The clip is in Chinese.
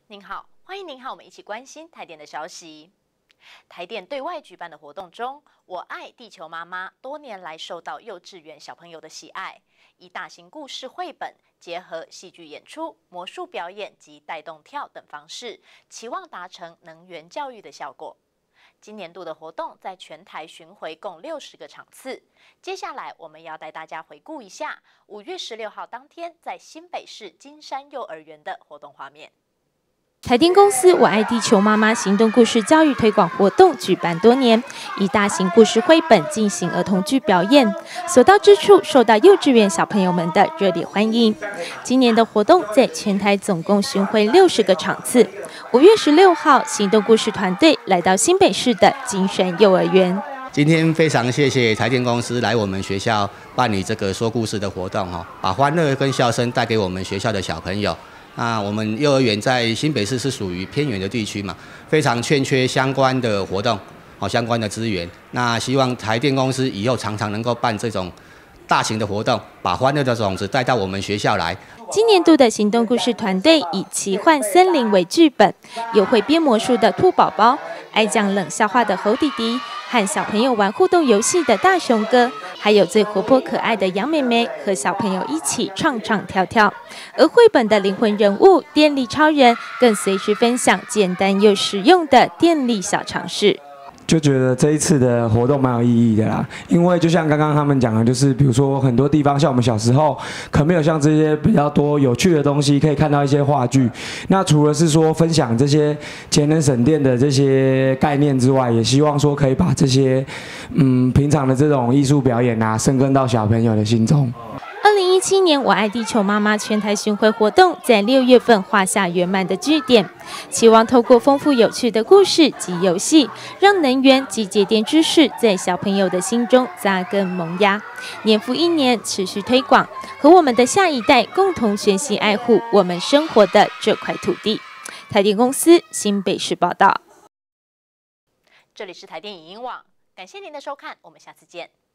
您好，欢迎您和我们一起关心台电的消息。台电对外举办的活动中，我爱地球妈妈多年来受到幼稚园小朋友的喜爱，以大型故事绘本结合戏剧演出、魔术表演及带动跳等方式，期望达成能源教育的效果。今年度的活动在全台巡回共60个场次。接下来我们要带大家回顾一下5月16号当天在新北市金山幼儿园的活动画面。 台电公司我爱地球妈妈行动故事教育推广活动举办多年，以大型故事绘本进行儿童剧表演，所到之处受到幼稚园小朋友们的热烈欢迎。今年的活动在全台总共巡回60个场次。5月16号，行动故事团队来到新北市的金山幼儿园。 今天非常谢谢台电公司来我们学校办理这个说故事的活动，把欢乐跟笑声带给我们学校的小朋友。那我们幼儿园在新北市是属于偏远的地区嘛，非常欠缺相关的活动，相关的资源。那希望台电公司以后常常能够办这种大型的活动，把欢乐的种子带到我们学校来。 今年度的行动故事团队以奇幻森林为剧本，有会编魔术的兔宝宝，爱讲冷笑话的猴弟弟，和小朋友玩互动游戏的大熊哥，还有最活泼可爱的杨妹妹，和小朋友一起唱唱跳跳。而绘本的灵魂人物电力超人，更随时分享简单又实用的电力小常识。 就觉得这一次的活动蛮有意义的啦，因为就像刚刚他们讲的，就是比如说很多地方，像我们小时候可能没有像这些比较多有趣的东西，可以看到一些话剧。那除了是说分享这些节能省电的这些概念之外，也希望说可以把这些平常的这种艺术表演啊，深耕到小朋友的心中。 2017年我爱地球妈妈全台巡回活动在6月份画下圆满的句点，期望透过丰富有趣的故事及游戏，让能源及节电知识在小朋友的心中扎根萌芽，年复一年持续推广，和我们的下一代共同学习爱护我们生活的这块土地。台电公司新北市报道。 这里是台电影音网，感谢您的收看，我们下次见。